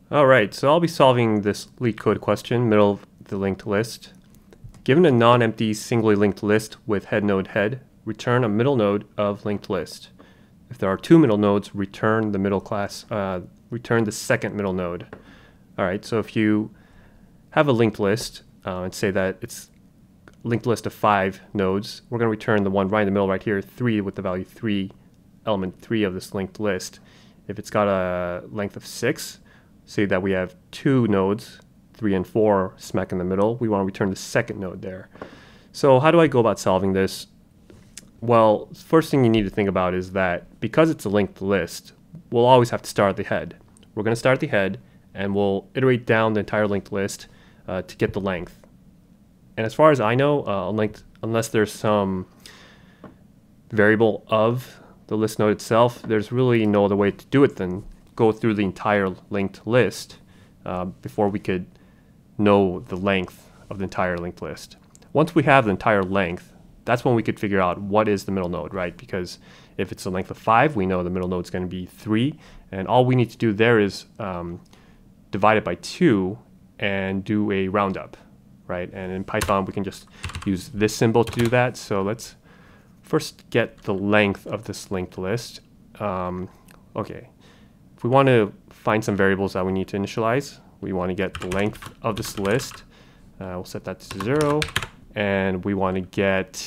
Alright, so I'll be solving this Leetcode question, middle of the linked list. Given a non-empty singly linked list with head node head, return a middle node of linked list. If there are two middle nodes, return return the second middle node. Alright, so if you have a linked list and say that it's a linked list of 5 nodes, we're going to return the one right in the middle right here, 3 with the value 3, element 3 of this linked list. If it's got a length of 6, say that we have 2 nodes, 3 and 4 smack in the middle, we want to return the second node there. So how do I go about solving this? Well, first thing you need to think about is that because it's a linked list, we'll always have to start at the head. We're going to start at the head and we'll iterate down the entire linked list to get the length. And as far as I know, unless there's some variable of the list node itself, there's really no other way to do it than go through the entire linked list before we could know the length of the entire linked list. Once we have the entire length, that's when we could figure out what is the middle node, right? Because if it's a length of 5, we know the middle node is going to be 3, and all we need to do there is divide it by 2 and do a roundup, right? And in Python, we can just use this symbol to do that. So let's first get the length of this linked list. Okay. If we want to find some variables that we need to initialize, we want to get the length of this list. We'll set that to 0. And we want to get,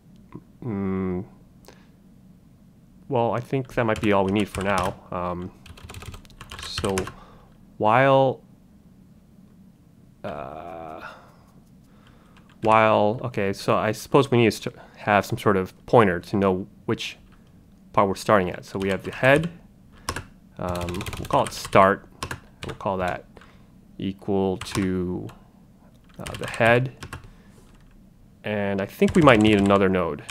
well, I think that might be all we need for now. So while, okay, so I suppose we need to have some sort of pointer to know which part we're starting at. So we have the head. We'll call it start. We'll call that equal to the head. And I think we might need another node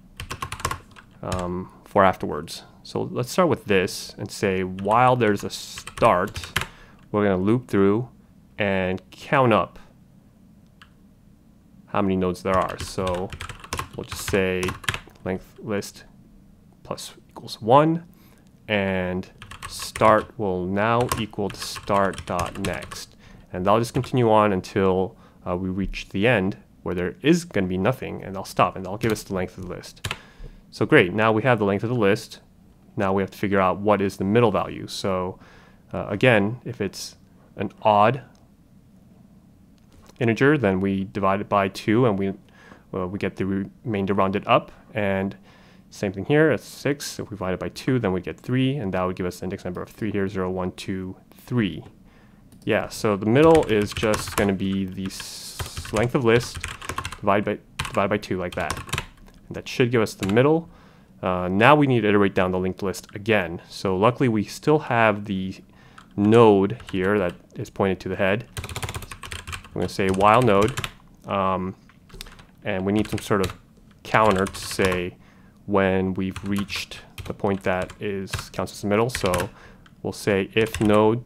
for afterwards. So let's start with this and say while there's a start, we're going to loop through and count up how many nodes there are. So we'll just say length list plus equals 1, and start will now equal to start.next. And that'll just continue on until we reach the end where there is going to be nothing, and I'll stop and that'll give us the length of the list. So great, now we have the length of the list. Now we have to figure out what is the middle value. So again, if it's an odd integer, then we divide it by 2 and we get the remainder rounded up. And same thing here, it's 6. If we divide it by 2, then we get 3, and that would give us the index number of 3 here, 0, 1, 2, 3. Yeah, so the middle is just going to be the length of list divided by 2 like that. And that should give us the middle. Now we need to iterate down the linked list again. So luckily we still have the node here that is pointed to the head. I'm going to say while node, and we need some sort of counter to say when we've reached the point that counts as the middle. So we'll say if node,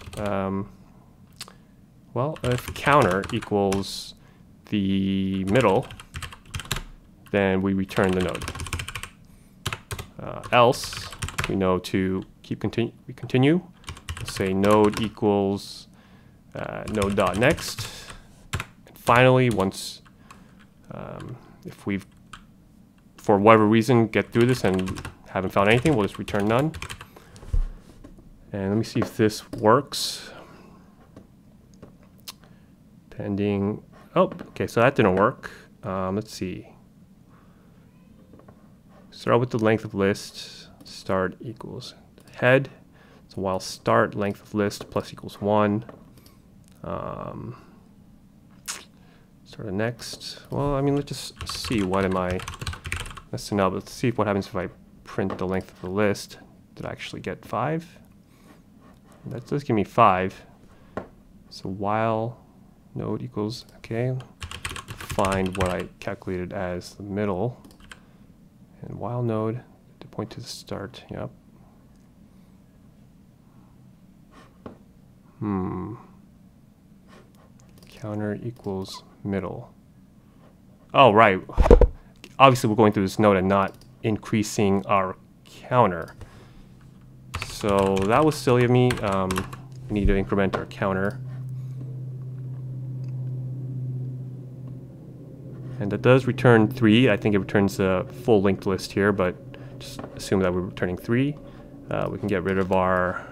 if counter equals the middle, then we return the node. Else, we know to we continue. We'll say node equals node.next. And finally, once if we've for whatever reason get through this and haven't found anything, we'll just return none. And let me see if this works. Pending. Oh, okay, so that didn't work. Let's see. Start with the length of list. Start equals head. So while start length of list plus equals 1. Start next. Well, I mean, let's just see what am I messing up. Let's see what happens if I print the length of the list. Did I actually get 5? That does give me 5. So while node equals, okay, find what I calculated as the middle, and while node to point to the start. Yep. Counter equals middle. Oh, right. Obviously we're going through this node and not increasing our counter. So that was silly of me. we need to increment our counter. And that does return 3. I think it returns a full linked list here, but just assume that we're returning 3. We can get rid of our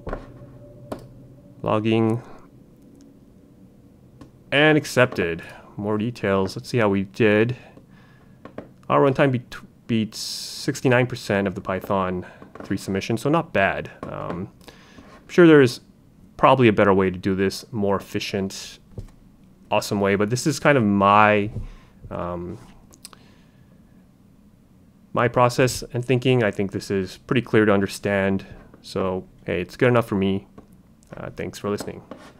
logging. And accepted. More details. Let's see how we did. Our runtime beats 69% of the Python 3 submission, so not bad. I'm sure there's probably a better way to do this, more efficient, awesome way, but this is kind of my my process and thinking. I think this is pretty clear to understand. So, hey, it's good enough for me. Thanks for listening.